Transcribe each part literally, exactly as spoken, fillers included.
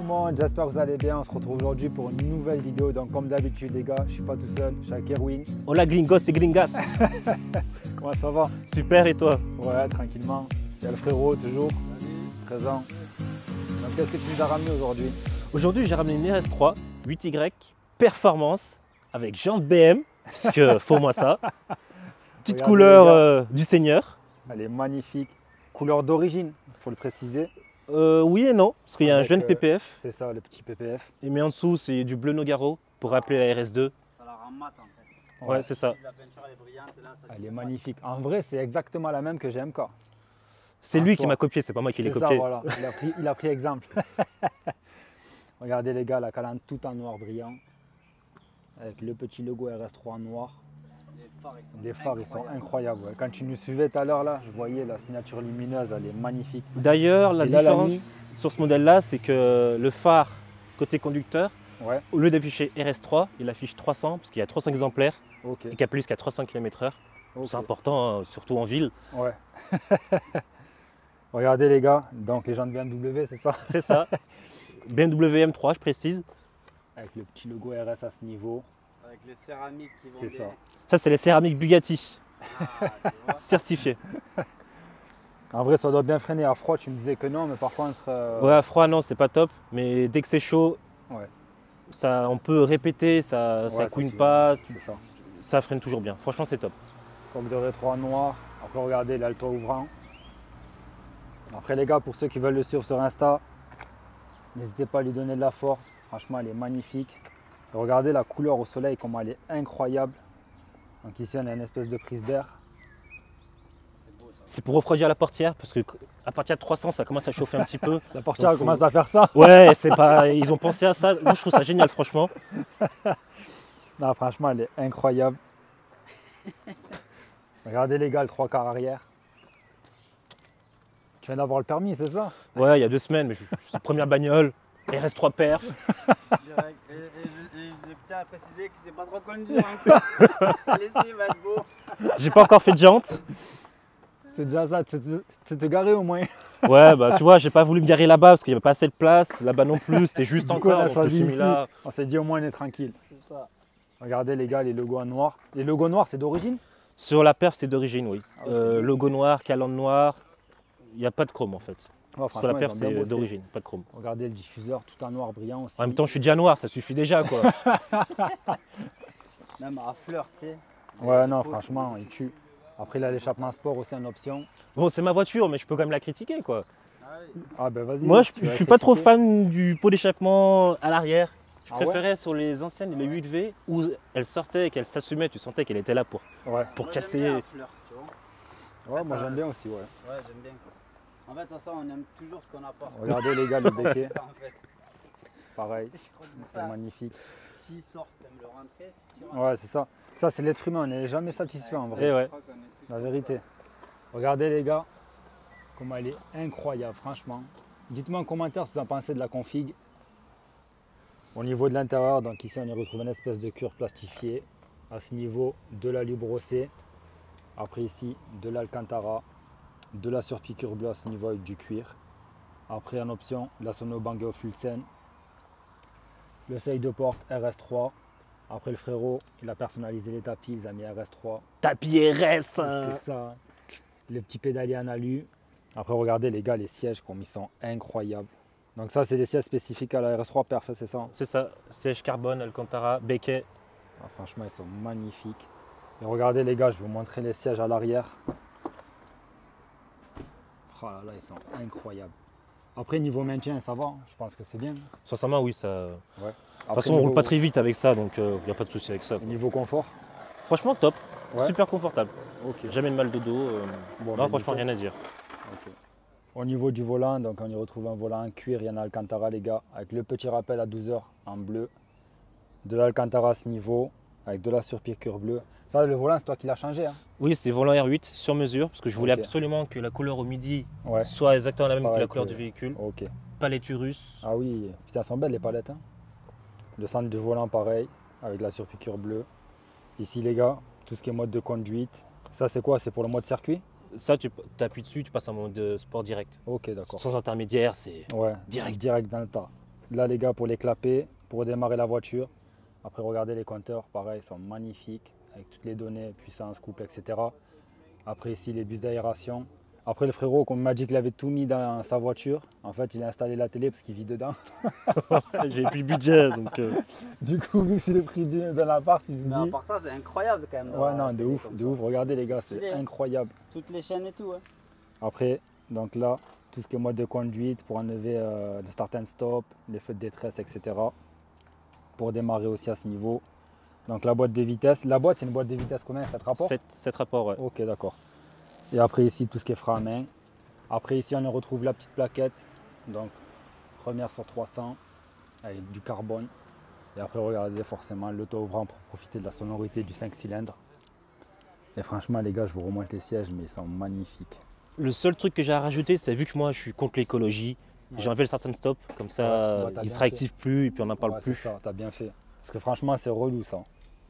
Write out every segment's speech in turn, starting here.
monde, j'espère que vous allez bien. On se retrouve aujourd'hui pour une nouvelle vidéo. Donc comme d'habitude les gars, je suis pas tout seul, je suis avec Erwin. Hola gringos et gringas. Comment ça va? Super, et toi? Ouais, tranquillement. Il y a le frérot toujours présent. Donc qu'est-ce que tu nous as ramené aujourd'hui? Aujourd'hui j'ai ramené une R S trois huit Y Performance avec jantes B M, puisque faut moi ça. Petite Regardez, couleur les gars. euh, du Seigneur. Elle est magnifique. Couleur d'origine, il faut le préciser. Euh, oui et non, parce qu'il y a un Avec, jeune euh, P P F. C'est ça, le petit P P F. Et mais en dessous c'est du bleu Nogaro pour rappeler la R S deux. Ça la rend mat en fait. Ouais, c'est ça. La peinture elle est brillante là. Ça Elle lui est fait mat. magnifique. En vrai, c'est exactement la même que G M K. C'est Un lui qui soir. m'a copié, c'est pas moi qui l'ai C'est ça, copié. voilà. Il a pris, il a pris exemple. Regardez les gars, la calandre tout en noir brillant. Avec le petit logo R S trois en noir. Les phares ils sont Les phares ils sont incroyables. incroyables. ouais. Quand tu nous suivais tout à l'heure là, je voyais la signature lumineuse, elle est magnifique. D'ailleurs, la Et là, la différence nuit- sur ce modèle-là, c'est que le phare côté conducteur, Ouais, au lieu d'afficher R S trois, il affiche trois cents, parce qu'il y a trois cents exemplaires ok. et qu'il y a plus qu'à trois cents kilomètres heure. ok. C'est important, hein, surtout en ville. Ouais. Regardez les gars, donc les gens de B M W, c'est ça? C'est ça. B M W M trois, je précise. Avec le petit logo R S à ce niveau. Avec les céramiques qui vont. C'est des- ça. Ça, c'est les céramiques Bugatti, Ah, tu vois. certifiées. En vrai, ça doit bien freiner à froid. Tu me disais que non, mais par contre. euh, Ouais, à froid, non, c'est pas top. Mais dès que c'est chaud, Ouais. ça, on peut répéter, ça, ouais, ça ça couine suit. pas, C'est ça. ça freine toujours bien. Franchement, c'est top. Coque de rétro en noir. Après, regardez, là, le toit ouvrant. Après, les gars, pour ceux qui veulent le suivre sur Insta, n'hésitez pas à lui donner de la force. Franchement, elle est magnifique. Et regardez la couleur au soleil, comment elle est incroyable. Donc ici, on a une espèce de prise d'air. C'est beau ça. C'est pour refroidir la portière, parce que à partir de trois cents, ça commence à chauffer un petit peu. La portière Donc, elle faut- commence à faire ça. Ouais, c'est pas. Ils ont pensé à ça. Moi, je trouve ça génial, franchement. Non, franchement, elle est incroyable. Regardez les gars, le trois quarts arrière. Tu viens d'avoir le permis, c'est ça? Ouais, il y a deux semaines, mais je- c'est la première bagnole. R S trois perf. Direct. Et, et je, et je tiens à préciser que c'est pas trop conduire encore. Laissez va être beau. J'ai pas encore fait de jante. C'est déjà ça, tu t'es- tu t'es garé au moins. Ouais, bah tu vois, j'ai pas voulu me garer là-bas parce qu'il n'y avait pas assez de place. Là-bas non plus, c'était juste Du coup, on encore. a Donc je me choisi suis mis ici. là. On s'est dit au moins on est tranquille. C'est ça. Regardez les gars, les logos en noir. Les logos noirs, c'est d'origine? Sur la perf, c'est d'origine, oui. Ah ouais, Euh, c'est bien. logo noir, calandre noire. Il n'y a pas de chrome en fait. Ouais, Sur la franchement, perf, ils ont bien c'est bossé. d'origine, pas de chrome. Regardez le diffuseur tout en noir brillant aussi. En même temps, je suis déjà noir, ça suffit déjà quoi. Même à fleur, tu sais. Ouais, non, Les peaux franchement, sont- il tue. Après, là, l'échappement sport aussi en option. Bon, c'est ma voiture, mais je peux quand même la critiquer quoi. Ah oui. Ah ben vas-y. Moi, je, tu je vas suis pas trop critiquer. fan du pot d'échappement à l'arrière. Je Ah ouais préférais sur les anciennes, les huit V, où elle sortait et qu'elle s'assumait, tu sentais qu'elle était là pour, Ouais, pour Moi, casser. J'aime bien à fleur, tu vois. ouais fait, moi ça- j'aime bien aussi, ouais. Ouais, j'aime bien. En fait, de toute façon, on aime toujours ce qu'on n'a pas. Regardez les gars, le béquet, C'est ça en fait. pareil, Je crois que c'est c'est ça. magnifique. S'il sort, t'aimes le rentrer. Si tu rentres, Ouais, c'est ça. Ça, c'est l'être humain, on n'est jamais satisfait en vrai. Et ouais. je crois qu'on est tous La comme vérité. Regardez les gars, comment elle est incroyable, franchement. Dites-moi en commentaire ce que vous en pensez de la config. Au niveau de l'intérieur, donc ici on y retrouve une espèce de cuir plastifié. À ce niveau, de l'alu brossé. Après ici, de l'alcantara, de la surpiqûre bleue à ce niveau avec du cuir. Après en option, la sonobangue au Fulsen. Le seuil de porte R S trois. Après le frérot, il a personnalisé les tapis, il a mis R S trois. Tapis R S hein. C'est ça. Les petits pédaliers en alu. Après, regardez les gars, les sièges comme ils sont incroyables. Donc ça, c'est des sièges spécifiques à la R S trois Perf, c'est ça? C'est ça, siège carbone, Alcantara, béquet. Ah, franchement, ils sont magnifiques. Et regardez les gars, je vais vous montrer les sièges à l'arrière. Oh là là, ils sont incroyables. Après, niveau maintien, ça va, je pense que c'est bien. Sincèrement, oui, ça. De Ouais. toute façon, on roule pas très vite avec ça, donc il n'y a pas de souci avec ça. Niveau confort. Franchement, top. Ouais. Super confortable. Ok. Jamais de mal de dos. euh, Bon, non, ben, franchement, nickel. rien à dire. Ok. Au niveau du volant, donc on y retrouve un volant en cuir, il y en a Alcantara les gars, avec le petit rappel à douze heures en bleu, de l'Alcantara à ce niveau, avec de la surpiqûre bleue. Ça, le volant, c'est toi qui l'as changé, hein? Oui, c'est volant R huit sur mesure, parce que je voulais Ok. absolument que la couleur au midi Ouais. soit exactement la même que Pareil la couleur que- du véhicule. Ok. Palette Urus. Ah oui, putain, elles sont belles les palettes, hein? Le centre du volant, pareil, avec la surpiqûre bleue. Ici, les gars, tout ce qui est mode de conduite. Ça, c'est quoi? C'est pour le mode circuit? Ça, tu appuies dessus, tu passes en mode sport direct. Ok, d'accord. Sans intermédiaire, c'est Ouais, Direct. direct dans le tas. là les gars, pour les clapper, pour démarrer la voiture. Après, regardez les compteurs, pareil, ils sont magnifiques, avec toutes les données, puissance, couple, et cetera. Après ici, les bus d'aération. Après le frérot, comme il m'a dit qu'il avait tout mis dans sa voiture, en fait, il a installé la télé parce qu'il vit dedans. J'ai plus de budget, donc... euh, Du coup, vu que c'est le prix de, de l'appart, il Mais me à dit... part ça, c'est incroyable quand même. Ouais, d'avoir non, la de télé ouf, comme de ça. ouf. Regardez les gars, stylé. c'est incroyable. Toutes les chaînes et tout. Hein. Après, donc là, tout ce qui est mode de conduite pour enlever euh, le start and stop, les feux de détresse, et cetera. Pour démarrer aussi à ce niveau. Donc la boîte de vitesse. La boîte, c'est une boîte de vitesse combien? sept rapports? sept rapports, ouais. Ok, d'accord. Et après ici, tout ce qui est frein à main. Après ici, on y retrouve la petite plaquette. Donc, première sur trois cents, avec du carbone. Et après, regardez forcément l'auto-ouvrant pour profiter de la sonorité du cinq cylindres. Et franchement, les gars, je vous remonte les sièges, mais ils sont magnifiques. Le seul truc que j'ai à rajouter, c'est vu que moi je suis contre l'écologie, Ouais. j'ai enlevé le start and stop, comme ça Ouais, bah, t'as il bien se réactive plus et puis on n'en parle Ouais, plus. c'est ça, t'as bien fait. Parce que franchement, c'est relou ça.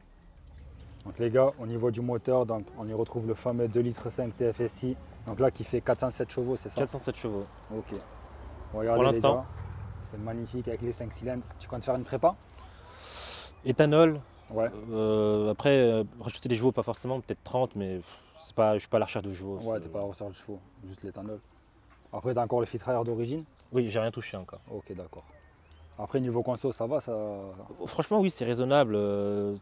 Donc les gars, au niveau du moteur, donc, on y retrouve le fameux deux litres cinq T F S I. Donc là, qui fait quatre cent sept chevaux, c'est ça? quatre cent sept chevaux. Ok. Regardez, Pour les l'instant. gars, c'est magnifique avec les cinq cylindres. Tu comptes faire une prépa? Éthanol, Ouais. euh, après euh, rajouter des chevaux, pas forcément, peut-être trente, mais pff, c'est pas, je suis pas à la recherche de chevaux. Ouais, c'est- t'es pas à la recherche de chevaux, juste l'éthanol. Après, t'as encore le filtre à air d'origine? Oui, j'ai rien touché encore. Ok, d'accord. Après, niveau conso, ça va ça... Franchement, oui, c'est raisonnable. euh,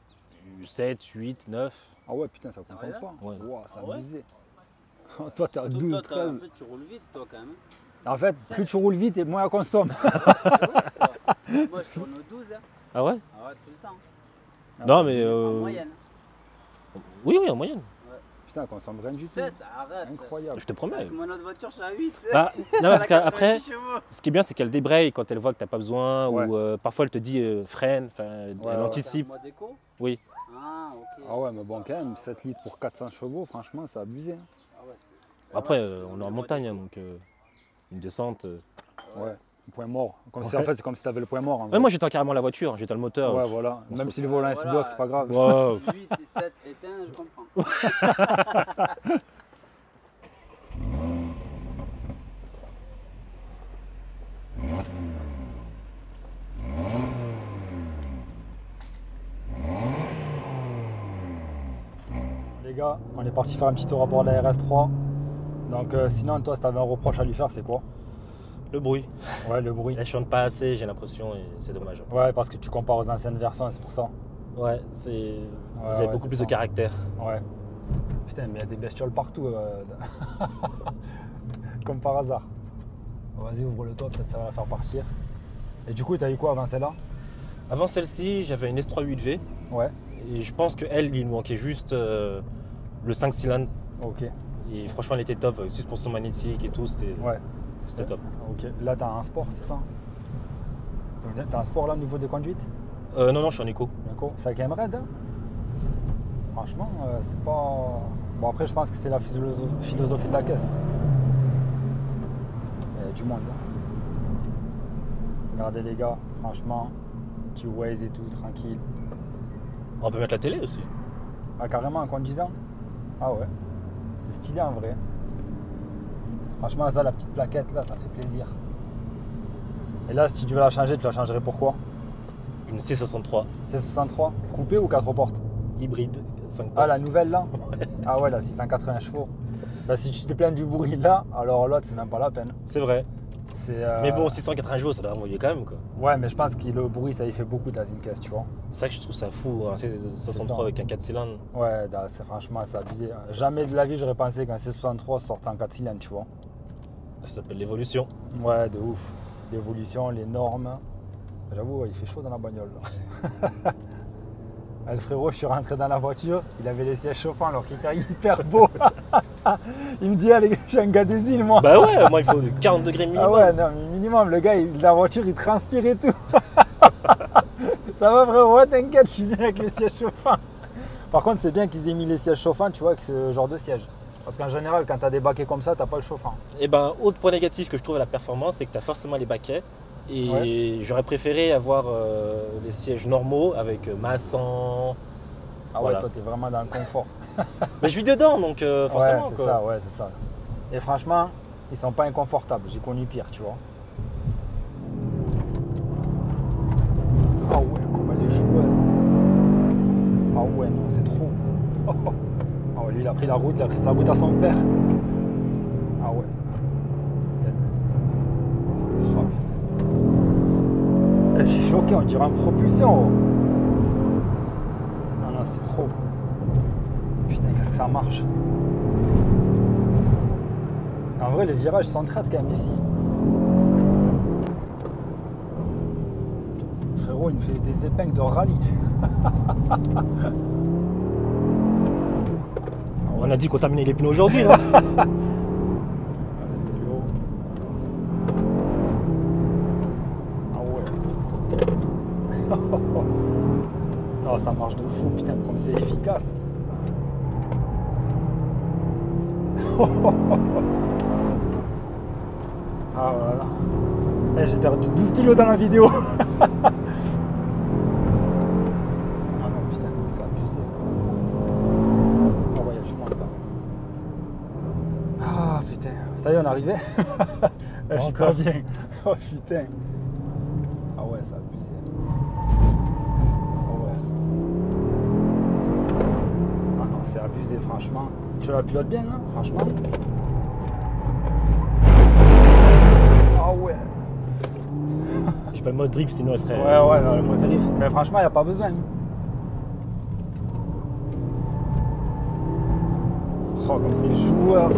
sept, huit, neuf. Ah ouais, putain, ça consomme Sérieux pas. Ouais. Ouah, c'est Ah ouais abusé. Toi, t'es à Donc, douze, toi, t'as- treize. En fait, tu roules vite, toi, quand même. En fait, plus tu roules vite et moins elle consomme. C'est ouf, ça. Moi, je tourne au douze. Hein. Ah ouais? Ah ouais, tout le temps. Non, mais. En euh, moyenne. Oui, oui, en moyenne. Putain, elle consomme rien du tout. sept, arrête. Incroyable. Je te promets. Avec mon autre voiture, je suis à huit. Bah, non, Elle a parce qu'après, quatre-vingt-dix chevaux. ce qui est bien, c'est qu'elle débraye quand elle voit que t'as pas besoin, Ouais. ou euh, parfois elle te dit euh, freine, enfin, elle ouais. anticipe. C'est un mode éco. Oui. Ah, ok. Ah ouais, c'est mais pour bon, ça. quand même, sept litres pour quatre cents chevaux, franchement, c'est abusé. hein. Ah ouais, c'est- Après, Ouais, euh, on est en le mode montagne, hein, éco. donc euh, une descente. euh. Ouais, le point mort. Comme si, Ouais. en fait, c'est comme si t'avais le point mort. en Ouais, vrai. moi j'éteins carrément la voiture, j'éteins le moteur. Ouais, voilà. on Même se- si le volant il se Voilà. bloque, c'est pas grave. Wow. huit et sept éteints, je comprends. Les gars, on est parti faire un petit tour à bord de la R S trois. Donc, euh, sinon, toi, si t'avais un reproche à lui faire, c'est quoi? Le bruit. Ouais, le bruit. Elle chante pas assez, j'ai l'impression, et c'est dommage. Ouais, parce que tu compares aux anciennes versions, c'est pour ça. Ouais, c'est Ouais, c'est ouais, beaucoup c'est plus ça. de caractère. Ouais. Putain, mais il y a des bestioles partout. euh, Comme par hasard. Vas-y, ouvre-le toi, peut-être ça va la faire partir. Et du coup, t'as eu quoi avant celle-là? Avant celle-ci, j'avais une S trois huit V, Ouais. et je pense qu'elle, il lui manquait juste euh, le cinq cylindres. Ok. Et franchement, elle était top, avec suspension magnétique et tout, c'était Ouais. c'était top. Ok. Là, t'as un sport, c'est ça? T'as un sport là au niveau des conduites? Euh, non, non, je suis en éco. D'accord. C'est quand même raide, hein? Franchement, euh, c'est pas. Bon, après, je pense que c'est la philosoph- philosophie de la caisse. Il y a du monde. hein. Regardez, les gars, franchement, petit Waze et tout, tranquille. On peut mettre la télé aussi. Ah, carrément en conduisant? Ah ouais. C'est stylé en vrai. Franchement, ça, la petite plaquette là, ça fait plaisir. Et là, si tu devais la changer, tu la changerais pour quoi? Une C soixante-trois, C soixante-trois, coupé ou quatre portes? hybride, cinq Ah, la portes. nouvelle là? Ah ouais, la six cent quatre-vingts chevaux. Bah, si tu te plains du bruit là, alors l'autre, c'est même pas la peine. C'est vrai. C'est, euh, Mais bon, six cent quatre-vingts chevaux, ça doit envoyer quand même, quoi. Ouais, mais je pense que le bruit, ça y fait beaucoup dans une caisse, tu vois. C'est ça que je trouve ça fou, un C soixante-trois avec un quatre cylindres. Ouais, da- c'est franchement, c'est abusé. Jamais de la vie, j'aurais pensé qu'un C soixante-trois sortait en quatre cylindres, tu vois. Ça s'appelle l'évolution. Ouais, de ouf. L'évolution, les normes. J'avoue, il fait chaud dans la bagnole. là. Ah, le frérot, je suis rentré dans la voiture, il avait les sièges chauffants alors qu'il était hyper beau. Il me dit, allez, je suis un gars des îles, moi. Bah ouais, moi il faut quarante degrés minimum. Ah ouais, non, mais minimum, le gars, il, la voiture, il transpire et tout. Ça va, frérot, ouais, t'inquiète, je suis bien avec les sièges chauffants. Par contre, c'est bien qu'ils aient mis les sièges chauffants, tu vois, avec ce genre de siège. Parce qu'en général, quand t'as des baquets comme ça, t'as pas le chauffant. Et ben, autre point négatif que je trouve à la performance, c'est que tu as forcément les baquets. Et j'aurais préféré avoir euh, les sièges normaux avec euh, massant. Ah Voilà. ouais, toi, t'es vraiment dans le confort. Mais je vis dedans, donc euh, forcément. ouais, c'est quoi. ça, ouais, c'est ça. Et franchement, ils sont pas inconfortables. J'ai connu pire, tu vois. pris la route, il a pris la route à son père. Ah ouais. Oh, putain. Je suis choqué, on dirait un propulsion. Oh. Non, non, c'est trop. Putain, qu'est-ce que ça marche. En vrai, les virages s'entraînent quand même ici. Frérot, il me fait des épingles de rallye. On a dit qu'on terminait les pneus aujourd'hui, non? Ah ouais. Oh, ça marche de fou, putain, comme c'est efficace. Ah voilà. Eh, j'ai perdu douze kilos dans la vidéo. Ah non, putain, c'est abusé. Oh ouais, il y a du monde là. Ah putain, ça y est, on est arrivé. Je suis pas bien. Oh putain. Ah ouais, c'est abusé. Oh ouais. Ah non, c'est abusé, franchement. Tu la pilotes bien, hein, franchement. Ah ouais. J'ai pas le mode drift, sinon elle serait. Ouais, ouais, non, le mode drift. Mais franchement, il n'y a pas besoin. Oh, comme c'est joueur.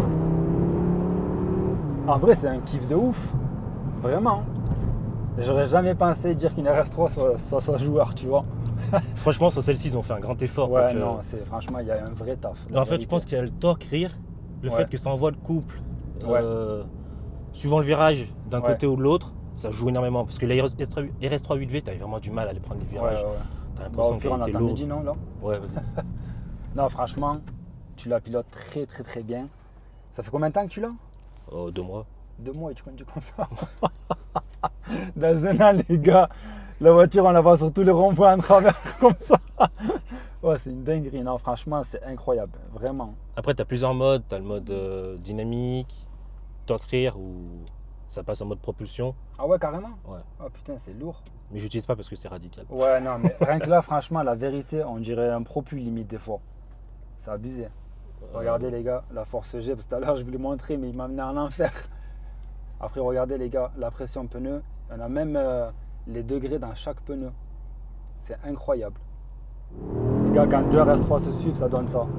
En vrai, c'est un kiff de ouf. Vraiment. J'aurais jamais pensé dire qu'une R S trois soit, soit, soit joueur, tu vois. Franchement, sur celle-ci, ils ont fait un grand effort. Ouais, que... non, c'est, franchement, il y a un vrai taf. En fait, je pense qu'il y a le torque, rire, le Ouais. fait que ça envoie le couple, Ouais. euh, suivant le virage, d'un Ouais. côté ou de l'autre, ça joue énormément. Parce que la R S trois huit V, t'avais vraiment du mal à aller prendre les Ouais, virages. ouais, ouais. T'as Bah, l'impression au pire, on qu'elle était attend lourde. midi, non, là. Ouais, vas-y. Non, franchement, tu la pilotes très, très, très bien. Ça fait combien de temps que tu l'as? Oh, deux mois. Deux mois et tu conduis comme ça. Dans un an, les gars, la voiture, on la voit sur tous les ronds-points en travers comme ça. Ouais, c'est une dinguerie. Non, franchement, c'est incroyable. Vraiment. Après, t'as plusieurs modes. T'as le mode euh, dynamique, torque rire, où ça passe en mode propulsion. Ah ouais, carrément? Ouais. Oh putain, c'est lourd. Mais j'utilise pas parce que c'est radical. Ouais, non, mais rien que là, franchement, la vérité, on dirait un propul limite des fois. C'est abusé. Regardez les gars, la force G, parce que tout à l'heure je voulais montrer, mais il m'a amené en enfer. Après, regardez les gars, la pression pneu, on a même euh, les degrés dans chaque pneu. C'est incroyable. Les gars, quand deux R S trois se suivent, ça donne ça.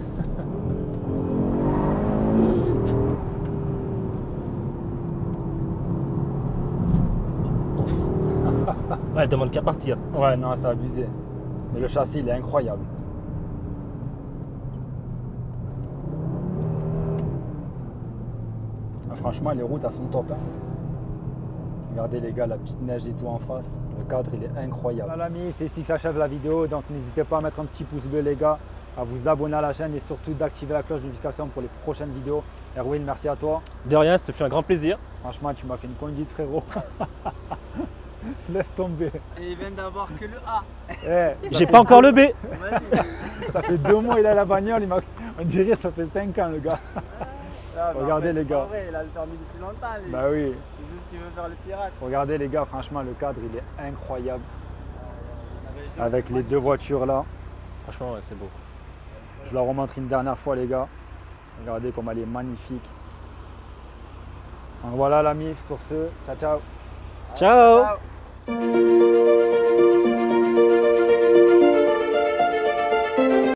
Ouais, elle demande qu'à partir. Ouais, non, c'est abusé. Mais le châssis, il est incroyable. Ah, franchement, les routes, elles sont top. Hein. Regardez les gars, la petite neige et tout en face. Le cadre, il est incroyable. Voilà l'ami, c'est ici que s'achève la vidéo. Donc n'hésitez pas à mettre un petit pouce bleu les gars, à vous abonner à la chaîne et surtout d'activer la cloche de notification pour les prochaines vidéos. Erwin, merci à toi. De rien, ça fait un grand plaisir. Franchement, tu m'as fait une conduite frérot. Laisse tomber. Et il vient d'avoir que le A. Eh, J'ai pas encore le B. Vas-y. ça fait deux mois il a la bagnole, il m'a- on dirait ça fait cinq ans le gars. Ah, mais Regardez, après, les c'est gars. pas vrai, il a le permis depuis longtemps lui. Bah oui. C'est juste qu'il veut faire le pirate. Regardez les gars, franchement le cadre il est incroyable. On avait jamais Avec fait les deux voitures là. Franchement, ouais, c'est beau. Je la remontre une dernière fois les gars. Regardez comme elle est magnifique. Donc voilà l'ami, sur ce, ciao ciao. Ciao. Ciao.